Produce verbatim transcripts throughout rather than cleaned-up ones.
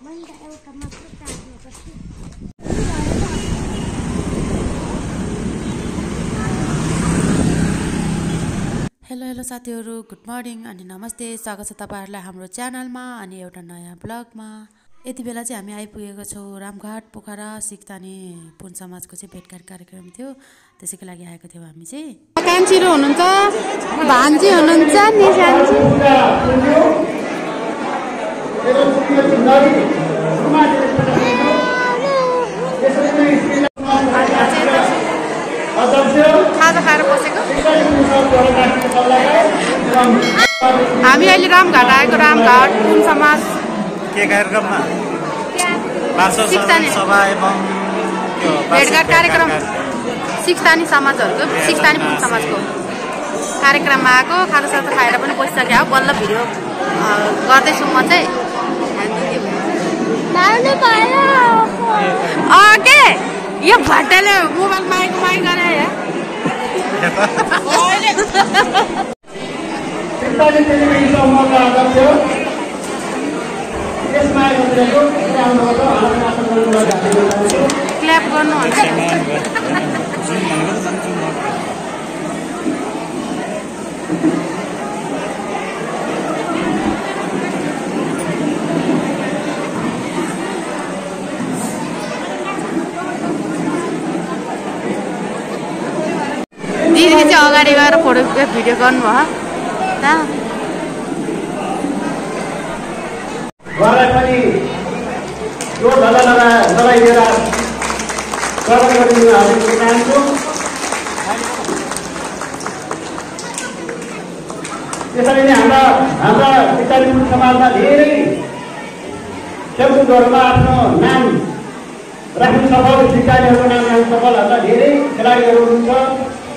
Hello hello साथीहरु, good morning अनि नमस्ते। स्वागत छ तपाईहरुलाई हाम्रो च्यानलमा अनि एउटा नयाँ ब्लगमा। यति बेला चाहिँ हामी आइपुगेको छौं रामघाट पोखरा सिक्तानी पुन समाजको चाहिँ भेटघाट कार्यक्रम थियो, त्यसैको लागि आएको थियौं हामी चाहिँ। कान्छीरो हुनुहुन्छ, भान्जी हुनुहुन्छ, निशान्जी खाजा खाएर बसेको। हामी अहिले रामघाट आएको, रामघाट पुन समाज के कार्यक्रममा भेटघाट कार्यक्रम सिक्तानी समाजहरूको सिक्तानी पुन समाजको कार्यक्रममा आएको। खाजासाजा खाएर पनि बसिसक्यो, बल्ल भिडियो गर्दैछु म चाहिँ। के यो भट्टाले मोबाइल माइक माइक गरे या क्ल्याप गर्नु हुन्छ। दिदीले चाहिँ अगाडि गएर फोटो भिडियो गर्नुभयो। उहाँलाई पनि यो ढल्ला लगा लगाइदिएर स्वागत गरिदिनु हामी चाहन्छु। त्यसरी नै हाम्रा हाम्रा सिक्तानी पुन समाजमा धेरै खेलकुदहरूमा आफ्नो नाम राख्नु सफल सिक्तानीहरूको नाम राख्नु सफल हाम्रा धेरै खेलाडीहरू हुनुहुन्छ।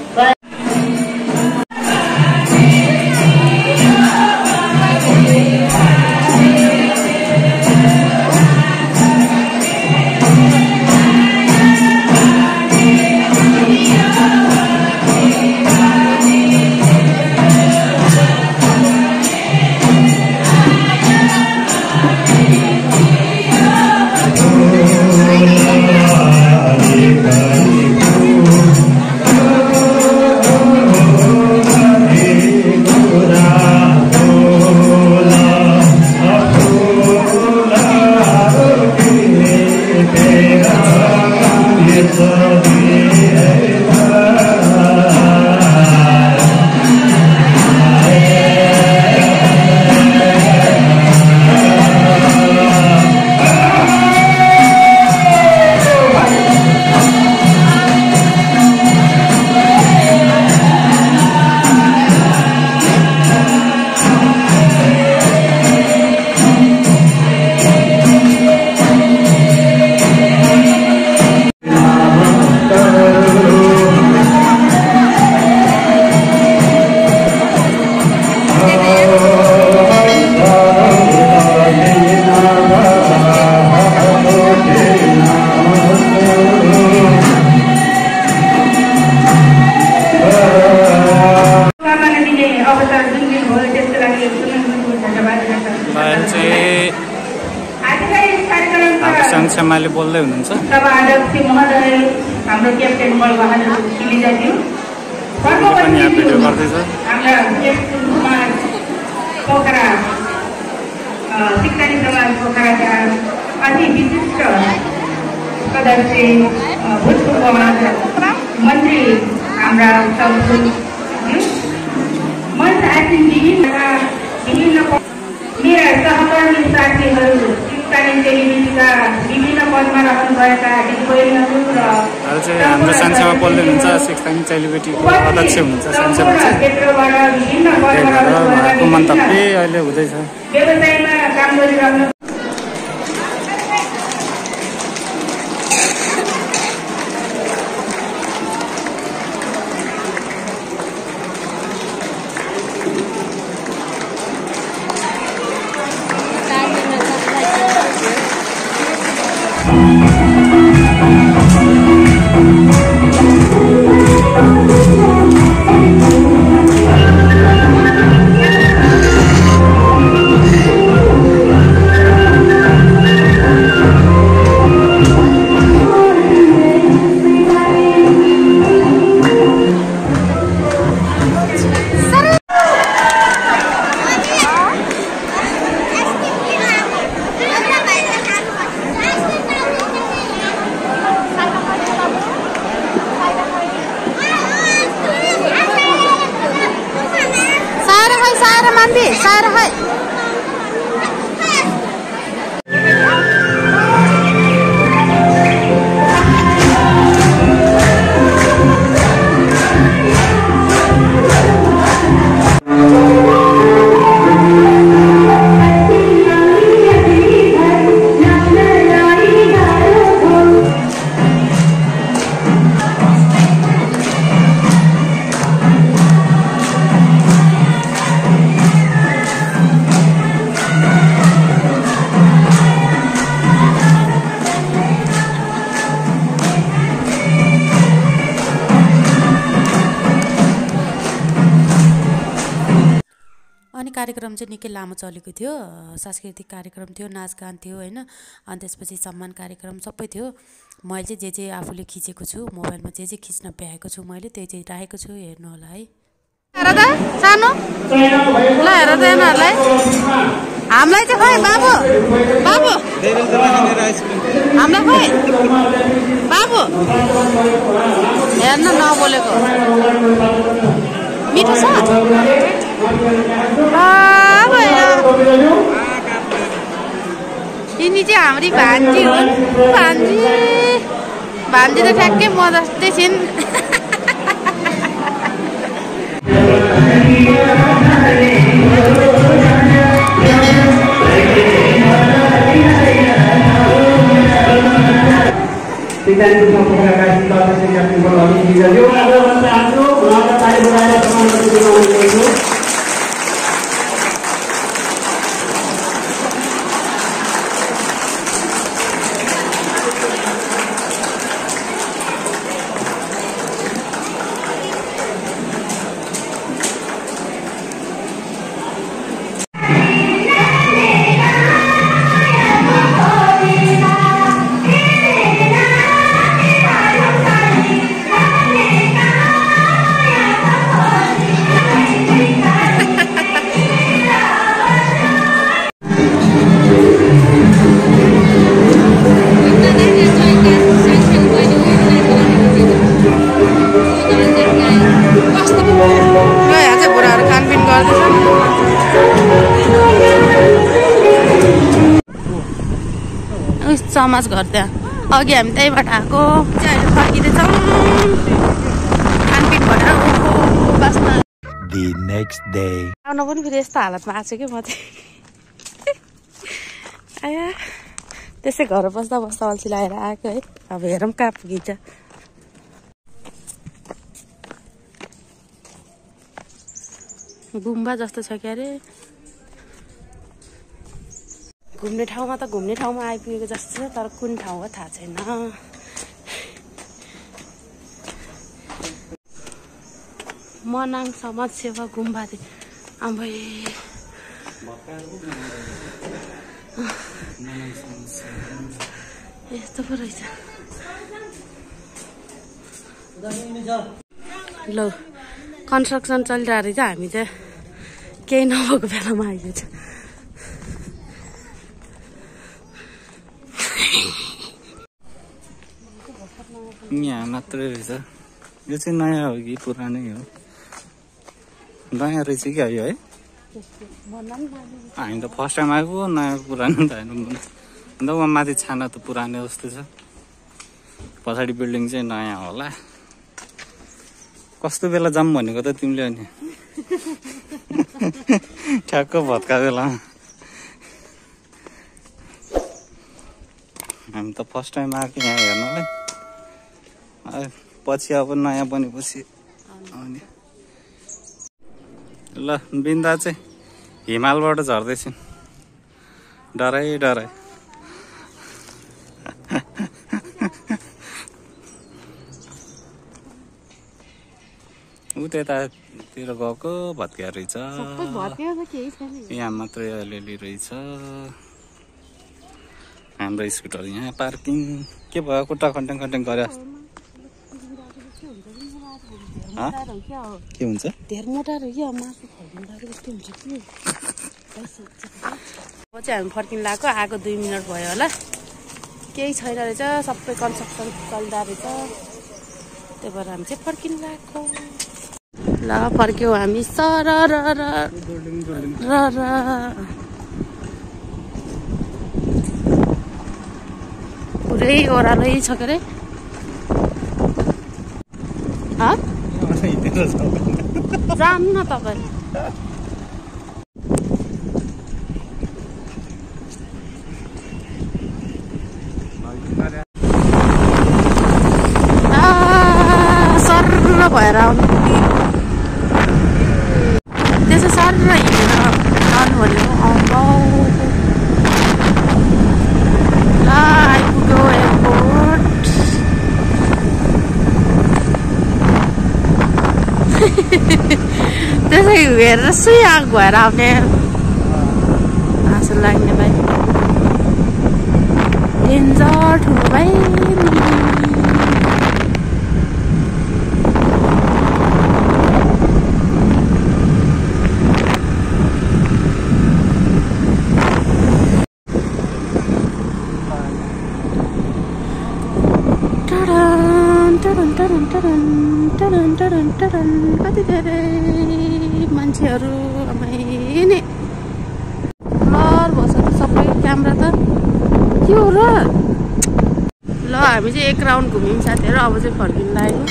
संक्षेमाले बोल्दै हुनुहुन्छ। सभा अध्यक्ष महोदय, हाम्रो क्याप्टेन बलबहादुर खिलिजाज्यू, पनि यहाँ भिडियो गर्दैछ। हाम्रा समाज पोखरा सिक्तानी समाज पोखराका अति विशिष्ट सदस्य भूतपूर्व मन्त्री हाम्रा सबको मञ्च आसिन विभिन्न मेरा सहकर्मी साथीहरू सिक्तानी टेलिभिजनका विभिन्न पदमा रहनुभएका दिदीबहिनीहरू र हाम्रो संक्षेपमा बोल्दै हुनुहुन्छ। सिक्तानी टेलिभिजनको अध्यक्ष हुनुहुन्छ संक्षेपमा क्षेत्रबाट विभिन्न पदमा रहनुभएका मन्तव्य अहिले हुँदैछ। व्यवसायमा काम गरिरहनु कार्यक्रम चाहिँ निकै लामो चलेको थियो। सांस्कृतिक कार्यक्रम थियो, नाचगान थियो होइन, अनि त्यसपछि सम्मान कार्यक्रम सबै थियो। मैले चाहिँ जे जे आफूले खिचेको छु मोबाइलमा, जे जे खिच्न भ्याएको छु मैले त्यही चाहिँ राखेको छु, हेर्नु होला है। हेर त सानो ल, हेर त यिनीहरूलाई हामीलाई चाहिँ खै बाबु बाबु हामीलाई खै बाबु हेर्न नबोलेको मिठो छ यिनी चाहिँ हाम्री भान्जी हुन्। भान्जी भान्जी त ठ्याक्कै म जस्तै छिन्। समाज घर त्यहाँ अघि हामी त्यहीबाट आएको चाहिँ अहिले फर्किँदैछौँ खानपिन भनेर बस्न। आउन पनि फेरि यस्तो हालतमा आएको छु कि म चाहिँ आया त्यसै घर बस्दा बस्दा अल्छी लागेर आएको है। अब हेरौँ कहाँ पुगिन्छ। गुम्बा जस्तो छ क्या अरे। घुम्ने ठाउँमा त घुम्ने ठाउँमा आइपुगेको जस्तो छ, तर कुन ठाउँ हो थाहा छैन। मनाङ समाज सेवा गुम्बा आम्बै यस्तो पो रहेछ। ल कन्स्ट्रक्सन चलिरहेको रहेछ, हामी चाहिँ केही नभएको बेलामा आइपुग्छ। यहाँ मात्रै रहेछ। यो चाहिँ नयाँ हो कि पुरानै हो? नयाँ रहेछ क्या यो है। हामी त फर्स्ट टाइम आएको नयाँ पुरानो त होइन। अन्त उहाँ माथि छाना त पुरानै जस्तो छ, पछाडि बिल्डिङ चाहिँ नयाँ होला। कस्तो बेला जाऊँ भनेको त तिमीले? अनि ठ्याक्क भत्का बेलामा। हामी त फर्स्ट टाइम आएको यहाँ हेर्नलाई। पछि अब नयाँ बनेपछि आउने। ल बिन्दा चाहिँ हिमालबाट झर्दैछन्, डराइ डराइ। ऊ त्यतातिर गएको भत्किया रहेछ, यहाँ मात्रै अलिअलि रहेछ। हाम्रो स्कुटर यहाँ पार्किङ के भयो? खुट्टा खन्ट्याङ खन्ट्याङ गरे के हुन्छ? धेर मोटा रह्यो मासु फर्किँदाखेरि यस्तो हुन्छ कि। अब चाहिँ हामी फर्किन लाग्यो, आएको दुई मिनट भयो होला। केही छैन रहेछ, सबै कन्स्ट्रक्सन चलिरहेको रहेछ, त्यही भएर हामी चाहिँ फर्किन लाग्यो। ल फर्क्यौँ हामी सर र र र पुरै ओह्रालै छ के अरे। जानु न तपाईँ। सर्र भएर आउनु त्यसो सर्र हिँडेर जानु भनेको। आउनु ल आइपुग्यो एयरपोर्ट। त्यसै हेरेर सुई आग भएर आउने। जस्तो लाग्ने भाइ डेन्जर ठुलो भाइ कति धेरै मान्छेहरू नि ब्लर भएछ त सबै क्यामेरा त के हो र ल हामी चाहिँ एक राउन्ड घुम्यौँ साथीहरू अब चाहिँ फर्किनु लागेको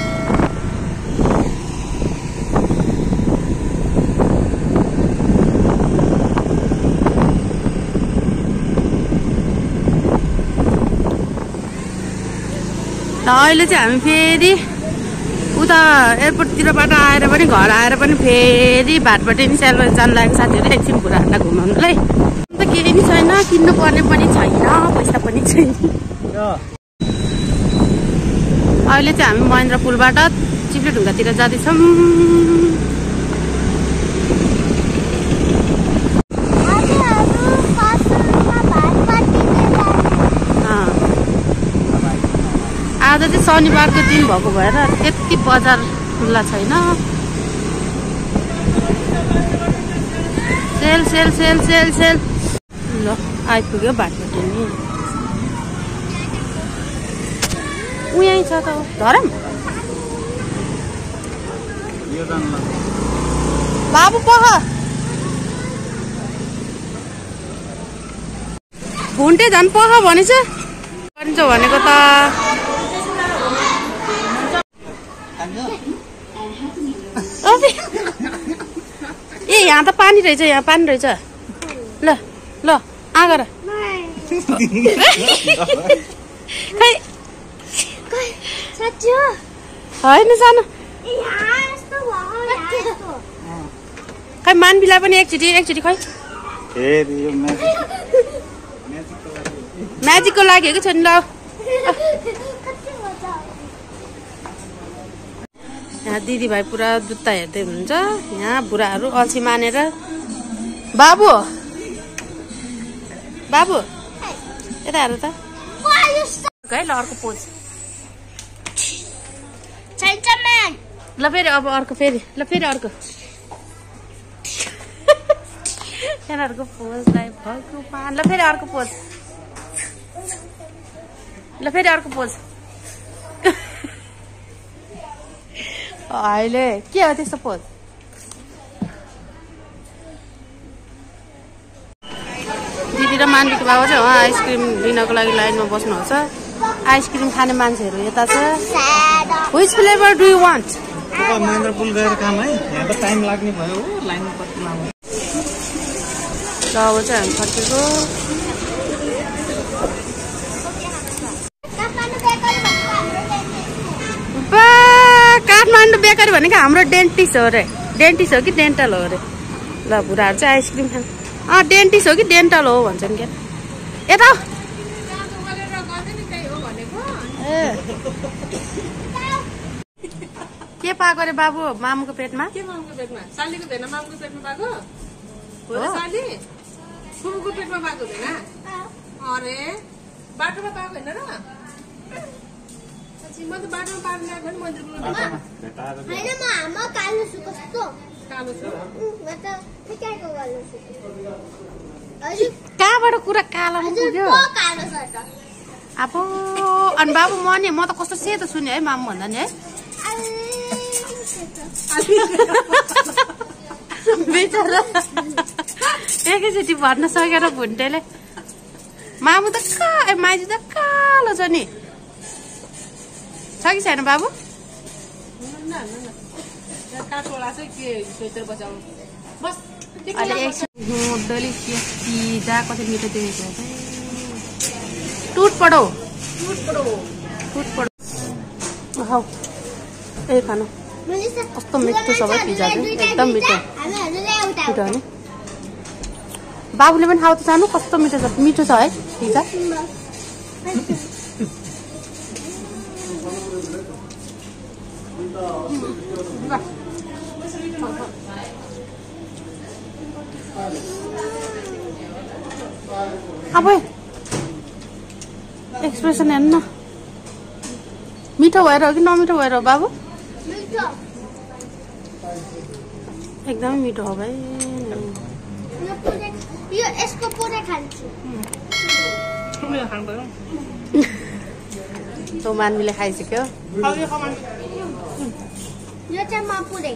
ल अहिले चाहिँ हामी फेरि उता एयरपोर्टतिरबाट आएर पनि घर आएर पनि फेरि भाटबाटै नि सेलरोटी जानु लागेको साथीहरू एकछिन बुढाहरूलाई घुमाउनुलाई अन्त केही नि छैन किन्नु पर्ने पनि छैन पैसा पनि छैन अहिले चाहिँ हामी महेन्द्र पुलबाट चिप्ले ढुङ्गातिर जाँदैछौँ आज चाहिँ शनिबारको दिन भएको भएर त्यति बजार खुल्ला छैन sale sale sale sale sale ल आइपुग्यो बाटो नि उ यहीँ छ त धरम बाबु पख भुन्टे झन् पख भनेछ गरिन्छ भनेको त ए यहाँ त पानी रहेछ यहाँ पानी रहेछ ल ल आगर होइन सानो खै मानबिला पनि एकचोटि एकचोटि खै म्याजिकको लागि हो कि छोरी ल यहाँ दिदीभाइ पुरा जुत्ता हेर्दै हुनुहुन्छ यहाँ बुढाहरू अल्छी मानेर बाबु बाबु यता हेर त है ल अर्को पोज ल फेरि अब अर्को फेरि ल फेरि अर्को यिनीहरूको पोजलाई भगवान ल फेरि अर्को पोज ल फेरि अर्को पोज अहिले के हो त्यस्तो पोज दिदी र मान्डीको बाबा चाहिँ उहाँ आइसक्रिम लिनको लागि लाइनमा बस्नुहुन्छ आइसक्रिम खाने मान्छेहरू यता छ which flavour do you want Mahendra Pul गएर काम है यहाँ त टाइम लाग्ने भयो लाइनमा कति लामो ल अब चाहिँ हामी फर्केको काठमाडौँ बेकरी भनेको हाम्रो डेन्टिस्ट हो अरे डेन्टिस्ट हो कि डेन्टल हो अरे ल बुढाहरू चाहिँ आइसक्रिम खानु अँ डेन्टिस्ट हो कि डेन्टल हो भन्छन् क्या यता के पाएको अरे बाबु मामुको पेटमा के मामुको पेटमा सालीको भेना मामुको पेटमा पाएको हो र साली फुमुको पेटमा पाएको भेना अरे बाटोमा पाएको होइन र म त बाटोमा पार्न गएको नि मन्दिर होइन म आमा कालो छु कस्तो कालो छु म त ठिकैको कालो छु कहाँबाट कुरा कालोमा पुग्यो कालो छ त अब अनि बाबु म नि म त कस्तो सेतो छु नि है मामु भन्दा नि है बेचारा एकैचोटि भन्न सकेर भुन्टेले मामु त का माइजी त कालो छ नि छ कि छैन बाबु काठवाला चाहिँ के भित्र बचाउनु बस अहिले एकछिन डेलिसियस पिज्जा कति मिठो देखेको छ टुट पडो टुट पडो हौ ए खानु कस्तो मिठो छ भाइ पिज्जा चाहिँ एकदम मिठो मिठो हो नि बाबुले पनि खाऊ त सानो कस्तो मिठो छ मिठो छ है पिज्जा अब एक्सप्रेसन हेर्नु न मिठो भएर हो कि नमिठो भएर हो बाबु मिठो एकदमै मिठो हो भाइ यो पुरै यो यसको पुरै खान्छु तँ मान्मीले खाइसक्यो यो चाहिँ म पुरै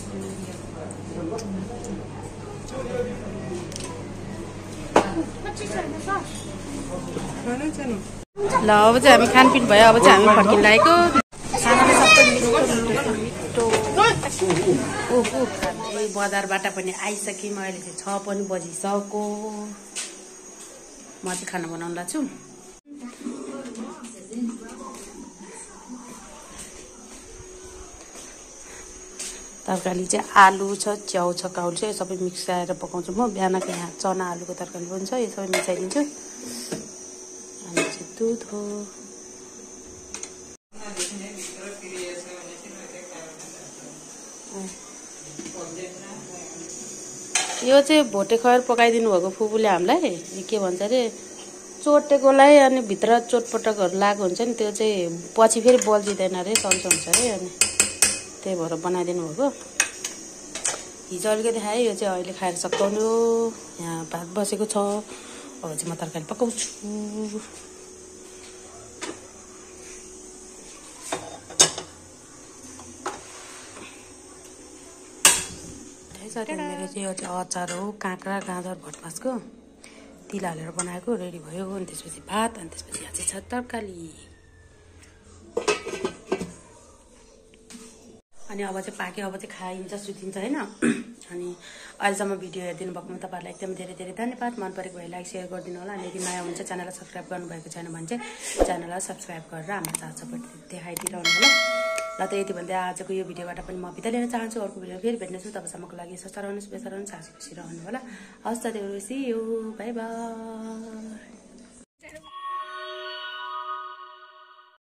ल अब चाहिँ हामी खानपिन भयो अब चाहिँ हामी फर्किन लागेको खानाले सबै मिठो ओहो खाने बजारबाट पनि आइसक्यौँ अहिले चाहिँ छ पनि बजिसक्यो म चाहिँ खाना बनाउन लाग्छु तरकारी चाहिँ आलु छ च्याउ छ काउल छ यो सबै मिक्साएर पकाउँछु म बिहानको यहाँ चना आलुको तरकारी पनि छ यो सबै मिसाइदिन्छु अनि चाहिँ दुध हो यो चाहिँ भोटे खैर पकाइदिनु भएको फुपूले हामीलाई के भन्छ अरे चोटेकोलाई अनि भित्र चोटपटकहरू लागेको हुन्छ नि त्यो चाहिँ पछि फेरि बल्झिँदैन अरे सन्चो हुन्छ अरे अनि त्यही भएर बनाइदिनु भएको हिजो अलिकति खाएँ यो चाहिँ अहिले खाएर सकाउनु यहाँ भात बसेको छ अब चाहिँ म तरकारी पकाउँछु मेरो चाहिँ यो चाहिँ अचार हो काँक्रा गाजर भटमासको तिल हालेर बनाएको रेडी भयो अनि त्यसपछि भात अनि त्यसपछि यहाँ चाहिँ छ तरकारी अनि अब चाहिँ पाक्यो अब चाहिँ खाइन्छ सुतिन्छ होइन अनि अहिलेसम्म भिडियो हेरिदिनु भएकोमा तपाईँहरूलाई एकदम धेरै धेरै धन्यवाद मन परेको भए लाइक सेयर गरिदिनु होला अनि यदि नयाँ हुन्छ च्यानललाई सब्सक्राइब गर्नुभएको छैन भने चाहिँ च्यानललाई सब्सक्राइब गरेर हाम्रो साथ सपोर्ट देखाइदिइरहनु होला ल त यति भन्दै आजको यो भिडियोबाट पनि म बिदा लिन चाहन्छु अर्को भिडियो फेरि भेट्नेछु तपाईँसम्मको लागि स्वस्थ रहनुहोस् व्यस्त रहनुहोस् हाँसी खुसी रहनु होला हस् त त्यो सी यू बाई बाई